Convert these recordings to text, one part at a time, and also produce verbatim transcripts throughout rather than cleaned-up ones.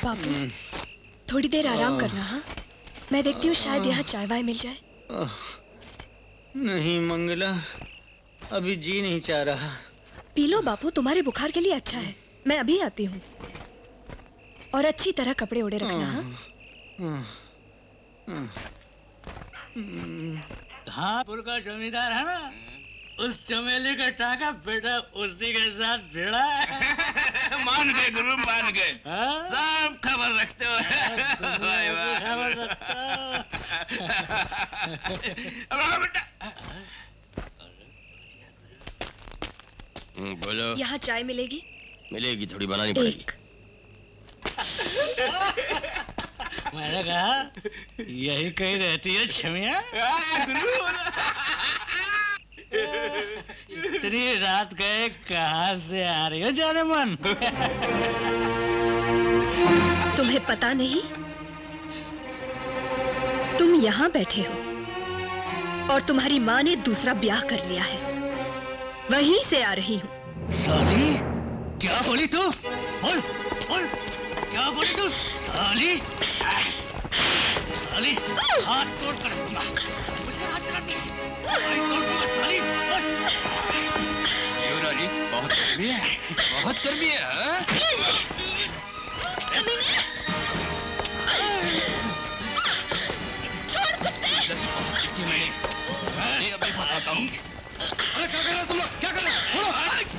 बाबू थोड़ी देर आराम करना। हाँ, मैं देखती हूँ शायद यहाँ चाय वाय मिल जाए। नहीं मंगला, अभी जी नहीं चाह रहा। पी लो बापू, तुम्हारे बुखार के लिए अच्छा है। मैं अभी आती हूँ। और अच्छी तरह कपड़े ओढ़े रखना। हाँ, धापुर का जमींदार है ना, उस चमेली का टाका बेटा उसी के साथ भिड़ा। मान गए गुरु, मान गए। सब खबर रखते हो। खबर रखता बेटा। बोलो। यहाँ चाय मिलेगी? मिलेगी, थोड़ी बनानी पड़ेगी। मैंने कहा यही कहीं रहती है छमिया। इतनी रात गए कहाँ से आ रही हो जाने मन? तुम्हें पता नहीं? तुम यहाँ बैठे हो और तुम्हारी माँ ने दूसरा ब्याह कर लिया है। वहीं से आ रही हूँ। साली, क्या बोली तू? बोल, बोल, क्या बोली तू? साली, साली, हाथ तोड़ कर रखूंगा। मुझसे हाथ चलाती है। तोड़ दूंगा साली। युवरानी, बहुत गर्मी है, बहुत गर्मी है। हाँ? छोड़ कुत्ते। मैंने, मैं अभी बताता हूँ। अरे क्या कर रहे हो तुम लोग? क्या कर रहे हो? छोड़ो।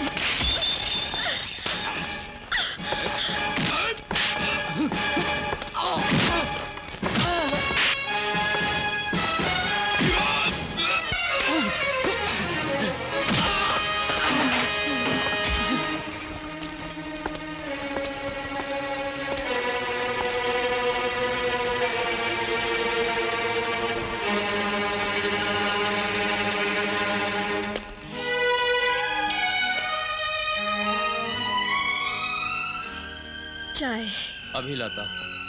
चाय अभी लाता।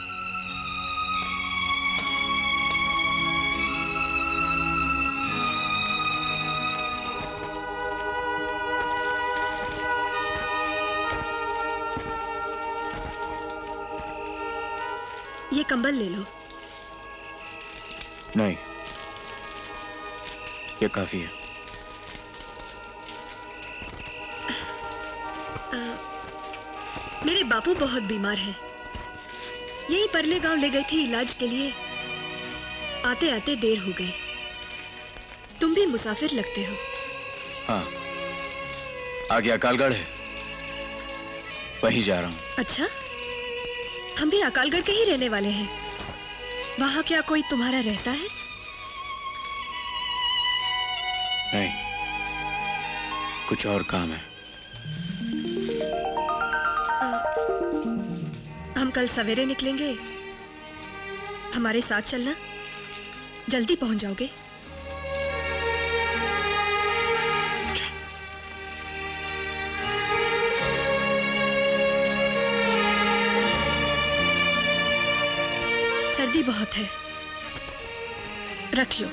ये कंबल ले लो। नहीं, ये काफी है। मेरे बापू बहुत बीमार हैं। यही परले गांव ले गई थी इलाज के लिए। आते आते देर हो गई। तुम भी मुसाफिर लगते हो। हाँ, आगे अकालगढ़ है, वहीं जा रहा हूँ। अच्छा, हम भी अकालगढ़ के ही रहने वाले हैं। वहां क्या कोई तुम्हारा रहता है? नहीं, कुछ और काम है। हम कल सवेरे निकलेंगे। हमारे साथ चलना, जल्दी पहुंच जाओगे। सर्दी बहुत है, रख लो।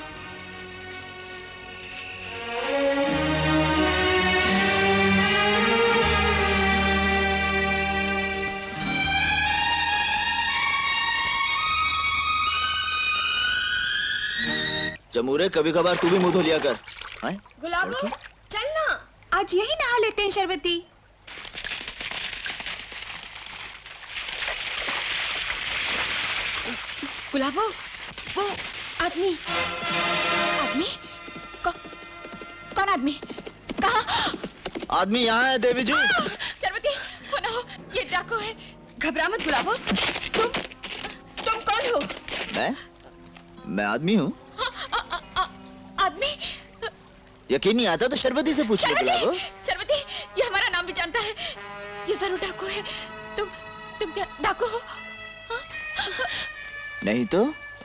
जमूरे, कभी कभार तू भी मुंह धो लिया कर। गुलाबो, चल ना, आज यही नहा लेते हैं शरबती। गुलाबो, वो आदमी आदमी कौ, कौन आदमी? कहाँ? आदमी यहाँ है देवी जी। शरबती, हो ना हो, ये डाकू है। घबरा मत गुलाबो। तुम तुम कौन हो? मैं मैं आदमी हूँ। आदमी? यकीन नहीं आता तो शरबती से पूछ लो गुलाबो। शरबती, ये हमारा नाम भी जानता है। ये जरूर डाकू है। तुम तुम क्या डाकू हो? हा? नहीं तो?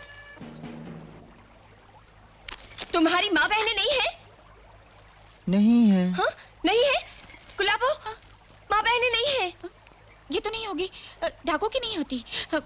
तुम्हारी माँ बहनें नहीं है? नहीं है। हाँ? नहीं है? गुलाबो, माँ बहनें नहीं है? ये तो नहीं होगी, डाकू की नहीं होती।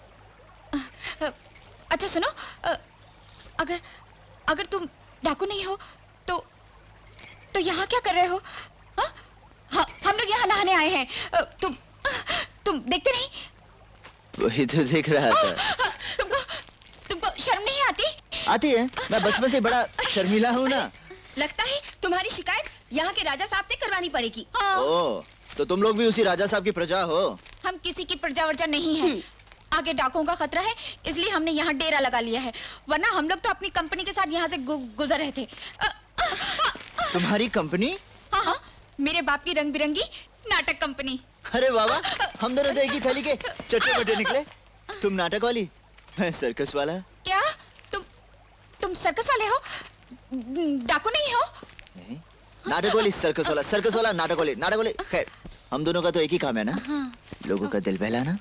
अच्छा सुनो, अगर अगर तुम डाकू नहीं हो तो तो यहाँ क्या कर रहे हो? हा? हा, हम लोग यहाँ नहाने आए हैं। तुम तुम देखते नहीं? वही तो देख रहा था। तुमको तुमको शर्म नहीं आती? आती है, मैं बचपन से बड़ा शर्मीला हूँ ना। लगता है तुम्हारी शिकायत यहाँ के राजा साहब से करवानी पड़ेगी। ओ, तो तुम लोग भी उसी राजा साहब की प्रजा हो? हम किसी की प्रजा वर्जा नहीं है। आगे डाकुओं का खतरा है, इसलिए हमने यहाँ डेरा लगा लिया है, वरना हम लोग तो अपनी कंपनी के साथ यहाँ से गु, गुजर रहे थे। तुम्हारी कंपनी? हाँ हाँ, मेरे बाप की रंग बिरंगी नाटक कंपनी। अरे बाबा, हम दोनों तो एक ही थैली के चट्टे बट्टे निकले। तुम नाटक वाली, मैं सर्कस वाला। क्या तुम तुम सर्कस वाले हो, डाकू नहीं हो? नहीं, नाटक वाली सर्कस वाला, सर्कस वाला नाटक वाली, नाटक वाली। खैर, हम दोनों का तो एक ही काम है ना, हाँ। लोगों का दिल बहलाना।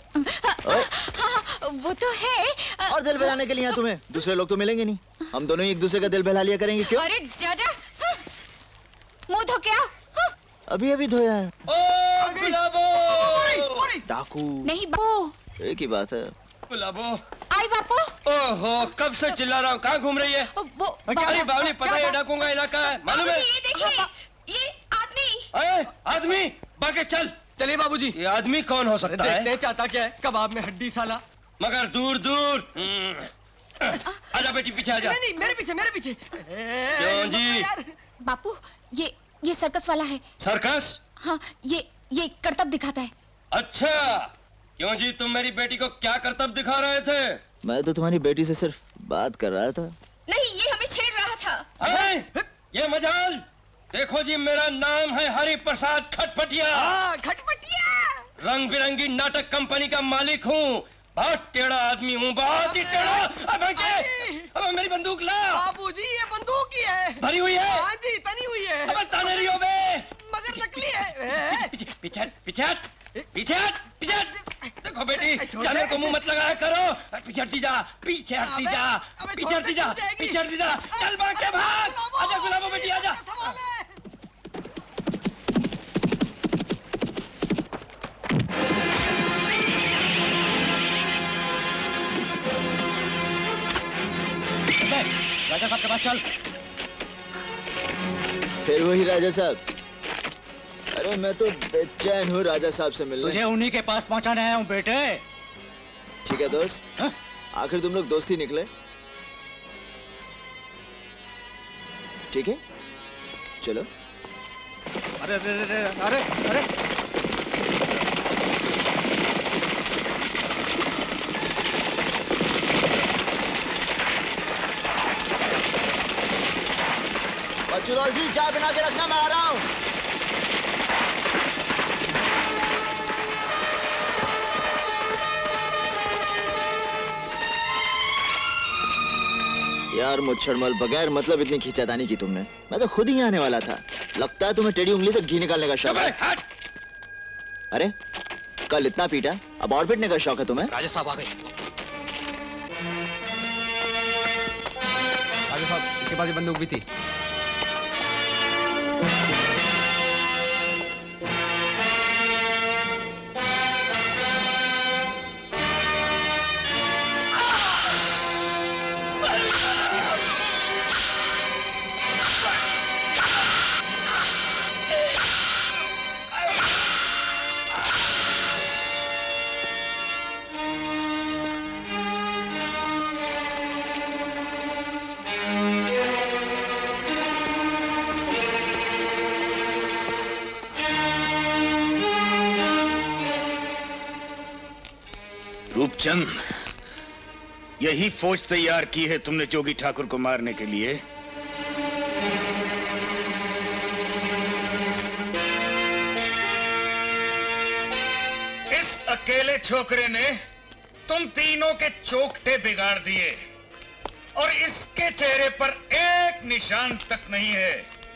हाँ, वो तो है। और दिल बहलाने के लिए यहाँ तुम्हें दूसरे लोग तो मिलेंगे नहीं, हम दोनों ही एक दूसरे का दिल बहला लिया करेंगे। क्यों? अरे जा जा, मुंह धो के आओ। अभी अभी धोया है। ओ गुलाबो! डाकू नहीं बापू, एक ही बात है। गुलाबो! आई बापू। ओहो, कब से चिल्ला रहा हूँ, कहाँ घूम रही है? वो अरे बावली, पता है डाकुओं का इलाका है, मालूम है? ये देखिए, ये आदमी। अरे आदमी, बाके चल। चलिए बाबूजी। ये आदमी कौन हो सकता है? देखते चाहता क्या है, कबाब में हड्डी साला। मगर दूर दूर। आजा बेटी, पीछे आजा। नहीं नहीं, मेरे पीछे मेरे पीछे। क्यों जी? बापू, ये ये सर्कस वाला है। सर्कस? हाँ, ये ये करतब दिखाता है। अच्छा, क्यों जी, तुम मेरी बेटी को क्या करतब दिखा रहे थे? मैं तो तुम्हारी बेटी से सिर्फ बात कर रहा था। नहीं, ये हमें छेड़ रहा था। है? ये मजाल। देखो जी, मेरा नाम है हरि प्रसाद खटपटिया। खटपटिया। रंग बिरंगी नाटक कंपनी का मालिक हूँ। बहुत टेढ़ा आदमी हूँ, बहुत ही टेढ़ा। अब अब मेरी बंदूक ला। बाबूजी, ये बंदूक ही है। भरी हुई है? हाँ जी, तनी हुई है। अब ताने रही हो बे। मगर नकली है। पीछे पीछे पीछे पीछे पीछे। देखो बेटी, जानवर को मुंह मत लगाया करो। पीछे हटती जा, पीछे हटती जा, पीछे हटती जा, पीछे हटती जा। चल भाग के भाग। आजा गुलाबो बेटी, आजा। राजा साहब के पास चल। फिर वही राजा साहब? अरे मैं तो बेचैन हूँ राजा साहब से मिलने। तुझे उन्हीं के पास पहुंचाने आया हूँ बेटे। ठीक है दोस्त, हा? आखिर तुम लोग दोस्ती निकले। ठीक है, चलो। अरे अरे अरे अरे अरे बच्चूलाल जी, चाय बना के रखना, मैं आ रहा हूँ। यार मुच्छड़मल, बगैर मतलब इतनी खींचातानी की तुमने। मैं तो खुद ही आने वाला था। लगता है तुम्हें टेढ़ी उंगली से घी निकालने का शौक है। अरे कल इतना पीटा, अब और पीटने का शौक है तुम्हें? राजा साहब आ गए। राजा साहब, इसके पास बंदूक भी थी। रूपचंद, यही फौज तैयार की है तुमने जोगी ठाकुर को मारने के लिए? इस अकेले छोकरे ने तुम तीनों के चोखटे बिगाड़ दिए और इसके चेहरे पर एक निशान तक नहीं है।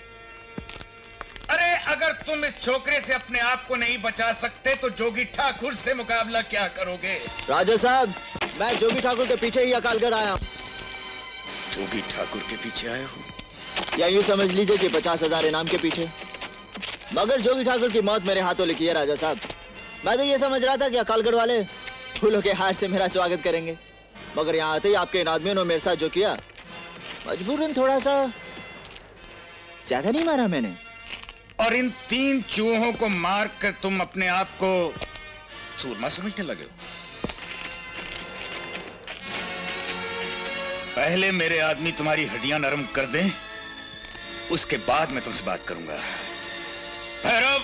अरे अगर तुम इस छोकरे से अपने आप को नहीं बचा सकते तो जोगी ठाकुर से मुकाबला क्या करोगे? राजा साहब, मैं जोगी ठाकुर के पीछे ही अकालगढ़ आया हूँ। जोगी ठाकुर के पीछे आए हो? या यूं समझ लीजिए कि पचास हजार इनाम के पीछे। मगर जोगी ठाकुर की मौत मेरे हाथों लिखी है राजा साहब। मैं तो ये समझ रहा था कि अकालगढ़ वाले फूलों के हार से मेरा स्वागत करेंगे, मगर यहाँ आते ही आपके इन आदमियों ने मेरे साथ जो किया, मजबूरन थोड़ा सा ज्यादा नहीं मारा मैंने। और इन तीन चूहों को मार कर तुम अपने आप को सूरमा समझने लगे हो? पहले मेरे आदमी तुम्हारी हड्डियां नरम कर दें, उसके बाद मैं तुमसे बात करूंगा। भैरव,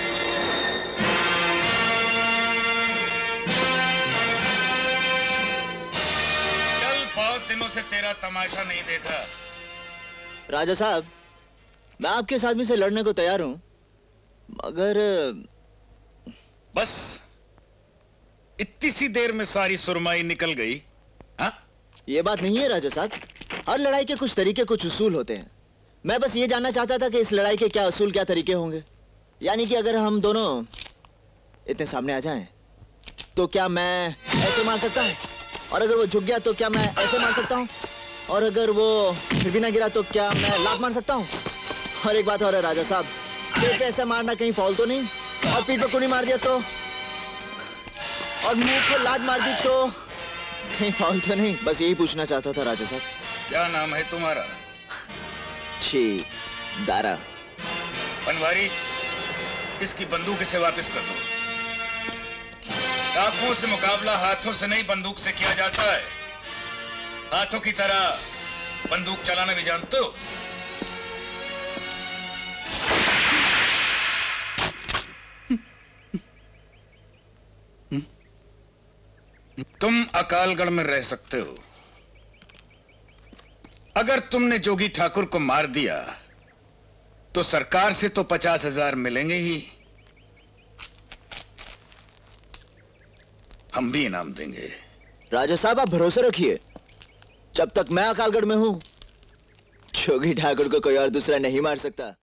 चल, बहुत दिनों से तेरा तमाशा नहीं देखा। राजा साहब, मैं आपके इस आदमी से लड़ने को तैयार हूं, मगर बस इतनी सी देर में सारी सुरमाई निकल गई। हाँ, ये बात नहीं है राजा साहब। हर लड़ाई के कुछ तरीके, कुछ उसूल होते हैं। मैं बस ये जानना चाहता था कि इस लड़ाई के क्या उसूल, क्या तरीके होंगे। यानी कि अगर हम दोनों इतने सामने आ जाएं, तो क्या मैं ऐसे मार सकता हूं? और अगर वो झुक गया तो क्या मैं ऐसे मार सकता हूं? और अगर वो फिर भी ना गिरा तो क्या मैं लात मार सकता हूं? और एक बात और है राजा साहब, पेट पे ऐसा मारना कहीं फॉल तो नहीं? और पीठ पे कुनी मार दिया तो? और मुंह पे लात मार दी तो कहीं फॉल तो नहीं? बस यही पूछना चाहता था राजा साहब। क्या नाम है तुम्हारा? छी, दारा। बनवारी, इसकी बंदूक इसे वापस कर दो। आंखों से मुकाबला हाथों से नहीं, बंदूक से किया जाता है। हाथों की तरह बंदूक चलाना भी जानते हो? तुम अकालगढ़ में रह सकते हो। अगर तुमने जोगी ठाकुर को मार दिया तो सरकार से तो पचास हजार मिलेंगे ही, हम भी इनाम देंगे। राजा साहब, आप भरोसा रखिए, जब तक मैं अकालगढ़ में हूं, जोगी ठाकुर को कोई और दूसरा नहीं मार सकता।